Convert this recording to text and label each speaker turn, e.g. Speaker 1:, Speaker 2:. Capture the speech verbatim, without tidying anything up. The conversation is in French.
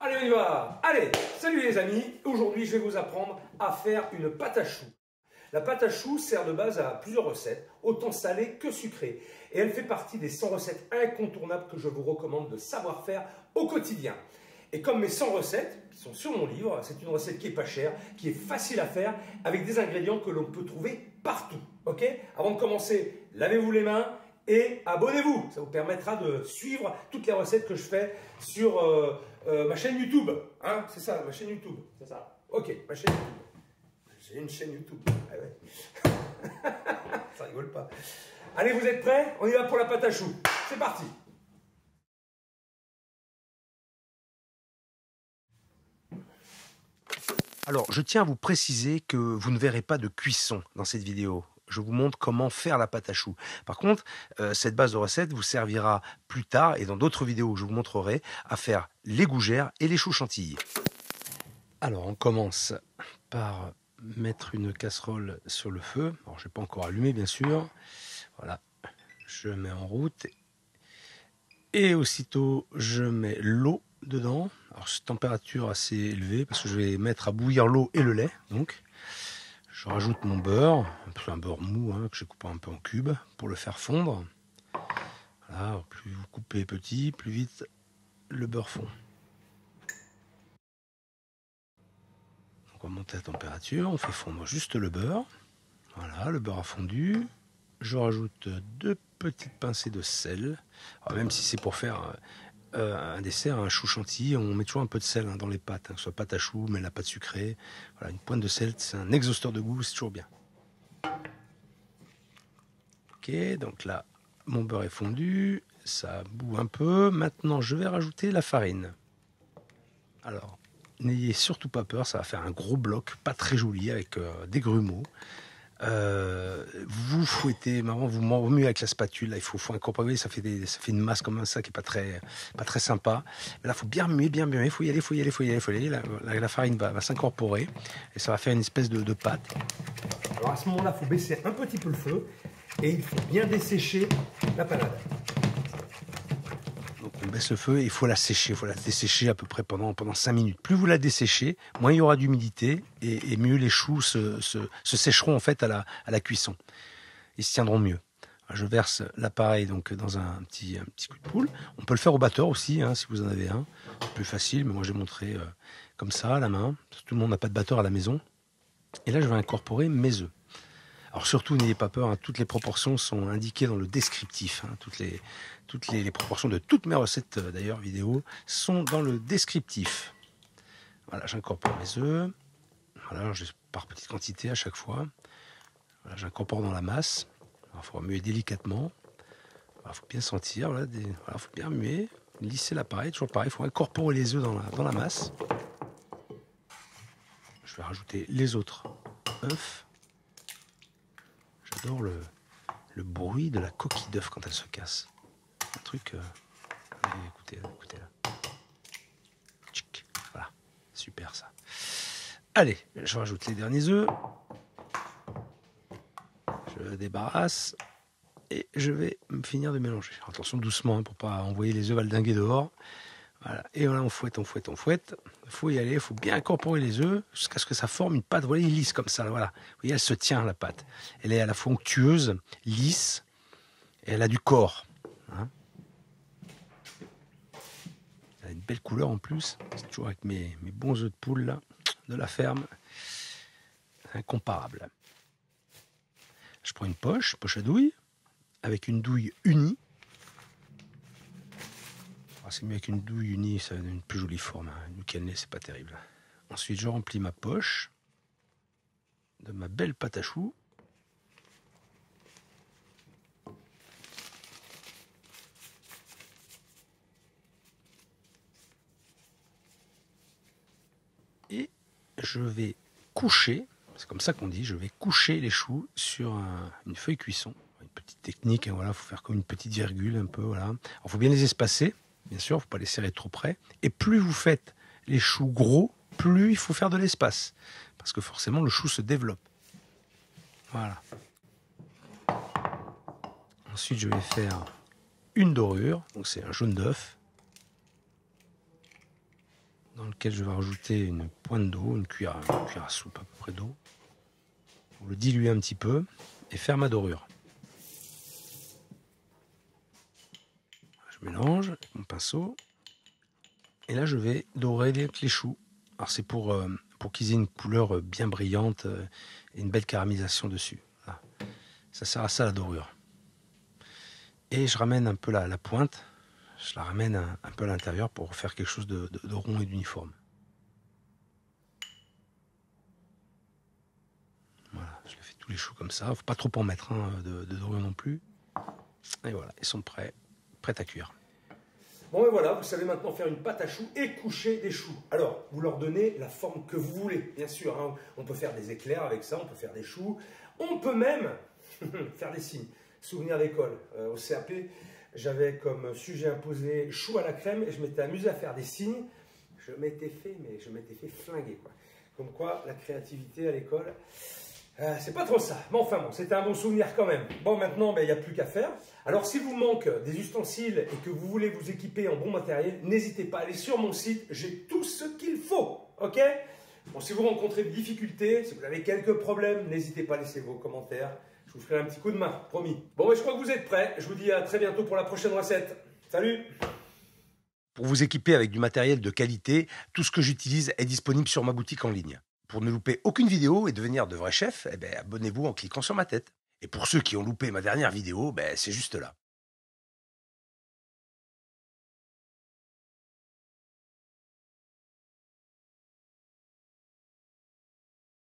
Speaker 1: Allez, on y va. Allez, salut les amis. Aujourd'hui, je vais vous apprendre à faire une pâte à choux. La pâte à choux sert de base à plusieurs recettes, autant salées que sucrées. Et elle fait partie des cent recettes incontournables que je vous recommande de savoir faire au quotidien. Et comme mes cent recettes, qui sont sur mon livre, c'est une recette qui est pas chère, qui est facile à faire, avec des ingrédients que l'on peut trouver partout. Ok? Avant de commencer, lavez-vous les mains et abonnez-vous. Ça vous permettra de suivre toutes les recettes que je fais sur euh, euh, ma chaîne YouTube. Hein? C'est ça, ma chaîne YouTube. C'est ça. Ok, ma chaîne YouTube. J'ai une chaîne YouTube. Ah ouais. Ça rigole pas. Allez, vous êtes prêts? On y va pour la pâte à choux. C'est parti.
Speaker 2: Alors, je tiens à vous préciser que vous ne verrez pas de cuisson dans cette vidéo. Je vous montre comment faire la pâte à choux. Par contre, euh, cette base de recette vous servira plus tard et dans d'autres vidéos où je vous montrerai à faire les gougères et les choux chantilly. Alors, on commence par mettre une casserole sur le feu. Alors, je n'ai pas encore allumé, bien sûr. Voilà, je mets en route. Et aussitôt, je mets l'eau dedans. Alors, c'est température assez élevée parce que je vais mettre à bouillir l'eau et le lait. Donc, je rajoute mon beurre, un beurre mou hein, que j'ai coupé un peu en cubes pour le faire fondre. Voilà, alors plus vous coupez petit, plus vite le beurre fond. Donc, on monte la température, on fait fondre juste le beurre. Voilà, le beurre a fondu. Je rajoute deux petites pincées de sel. Alors, même si c'est pour faire euh, un dessert, un chou chantilly, on met toujours un peu de sel hein, dans les pâtes, hein, que ce soit pâte à choux, mais la pâte sucrée. Voilà, une pointe de sel, c'est un exhausteur de goût, c'est toujours bien. Ok, donc là, mon beurre est fondu, ça bout un peu. Maintenant, je vais rajouter la farine. Alors, n'ayez surtout pas peur, ça va faire un gros bloc, pas très joli, avec euh, des grumeaux. Euh, vous fouettez, marrant, vous remuez avec la spatule. Là, il faut, faut incorporer, ça fait, des, ça fait une masse comme ça qui est pas très, pas très sympa. Mais là, il faut bien remuer, bien remuer. Il faut y aller, il faut y aller, il faut y aller, faut y aller. La, la, la farine va, va s'incorporer et ça va faire une espèce de, de pâte.
Speaker 1: Alors à ce moment-là, il faut baisser un petit peu le feu et il faut bien dessécher la panade.
Speaker 2: Donc on baisse le feu et il faut la sécher, il faut la dessécher à peu près pendant, pendant cinq minutes. Plus vous la desséchez, moins il y aura d'humidité et, et mieux les choux se, se, se sécheront en fait à la, à la cuisson. Ils se tiendront mieux. Je verse l'appareil donc dans un petit, un petit coup de poule. On peut le faire au batteur aussi, hein, si vous en avez un. C'est plus facile, mais moi j'ai montré euh, comme ça à la main. Tout le monde n'a pas de batteur à la maison. Et là je vais incorporer mes œufs. Alors surtout, n'ayez pas peur, hein, toutes les proportions sont indiquées dans le descriptif. Hein, toutes les, toutes les, les proportions de toutes mes recettes, euh, d'ailleurs, vidéo, sont dans le descriptif. Voilà, j'incorpore mes œufs. Voilà, je, par petite quantité à chaque fois. Voilà, j'incorpore dans la masse. Il faut remuer délicatement. Il faut bien sentir. Il voilà, voilà, faut bien remuer. Lisser l'appareil, toujours pareil. Il faut incorporer les œufs dans la, dans la masse. Je vais rajouter les autres œufs. J'adore le, le bruit de la coquille d'œuf quand elle se casse. Un truc... Euh... Allez, écoutez, écoutez là. Tchic. Voilà, super ça. Allez, je rajoute les derniers œufs. Je débarrasse. Et je vais me finir de mélanger. Attention doucement hein, pour ne pas envoyer les œufs valdinguer dehors. Voilà. Et voilà, on fouette, on fouette, on fouette. Il faut y aller, il faut bien incorporer les œufs jusqu'à ce que ça forme une pâte. Vous voyez, lisse comme ça. Là, voilà. Vous voyez, elle se tient, la pâte. Elle est à la fois onctueuse, lisse, et elle a du corps. Hein, elle a une belle couleur en plus. C'est toujours avec mes, mes bons œufs de poule là, de la ferme. Incomparable. Je prends une poche, poche à douille, avec une douille unie. C'est mieux avec une douille unie, ça donne une plus jolie forme. Hein. Une cannelée, c'est pas terrible. Ensuite, je remplis ma poche de ma belle pâte à choux. Et je vais coucher, c'est comme ça qu'on dit, je vais coucher les choux sur un, une feuille cuisson. Une petite technique, hein, voilà, faut faire comme une petite virgule un peu, voilà. Il faut bien les espacer. Bien sûr, il ne faut pas les serrer trop près. Et plus vous faites les choux gros, plus il faut faire de l'espace. Parce que forcément, le chou se développe. Voilà. Ensuite, je vais faire une dorure. Donc, c'est un jaune d'œuf. Dans dans lequel je vais rajouter une pointe d'eau, une cuillère, une cuillère à soupe à peu près d'eau, pour le diluer un petit peu et faire ma dorure. Je mélange avec mon pinceau et là je vais dorer les, les choux. Alors c'est pour, euh, pour qu'ils aient une couleur bien brillante euh, et une belle caramélisation dessus. Voilà. Ça sert à ça la dorure. Et je ramène un peu la, la pointe, je la ramène un, un peu à l'intérieur pour faire quelque chose de, de, de rond et d'uniforme. Voilà, je les fais tous les choux comme ça. Faut pas trop en mettre hein, de, de dorure non plus. Et voilà, ils sont prêts, prêts à cuire.
Speaker 1: Bon et voilà, vous savez maintenant faire une pâte à choux et coucher des choux. Alors, vous leur donnez la forme que vous voulez, bien sûr. Hein. On peut faire des éclairs avec ça, on peut faire des choux. On peut même faire des signes. Souvenir d'école, euh, au C A P, j'avais comme sujet imposé choux à la crème et je m'étais amusé à faire des signes. Je m'étais fait, mais je m'étais fait flinguer, quoi. Comme quoi, la créativité à l'école, euh, c'est pas trop ça. Mais enfin bon, c'était un bon souvenir quand même. Bon, maintenant, ben, il n'y a plus qu'à faire. Alors, s'il vous manque des ustensiles et que vous voulez vous équiper en bon matériel, n'hésitez pas à aller sur mon site. J'ai tout ce qu'il faut, ok? Bon, si vous rencontrez des difficultés, si vous avez quelques problèmes, n'hésitez pas à laisser vos commentaires. Je vous ferai un petit coup de main, promis. Bon, je crois que vous êtes prêts. Je vous dis à très bientôt pour la prochaine recette. Salut!
Speaker 2: Pour vous équiper avec du matériel de qualité, tout ce que j'utilise est disponible sur ma boutique en ligne. Pour ne louper aucune vidéo et devenir de vrais chefs, eh ben, abonnez-vous en cliquant sur ma tête. Et pour ceux qui ont loupé ma dernière vidéo, ben, c'est juste là.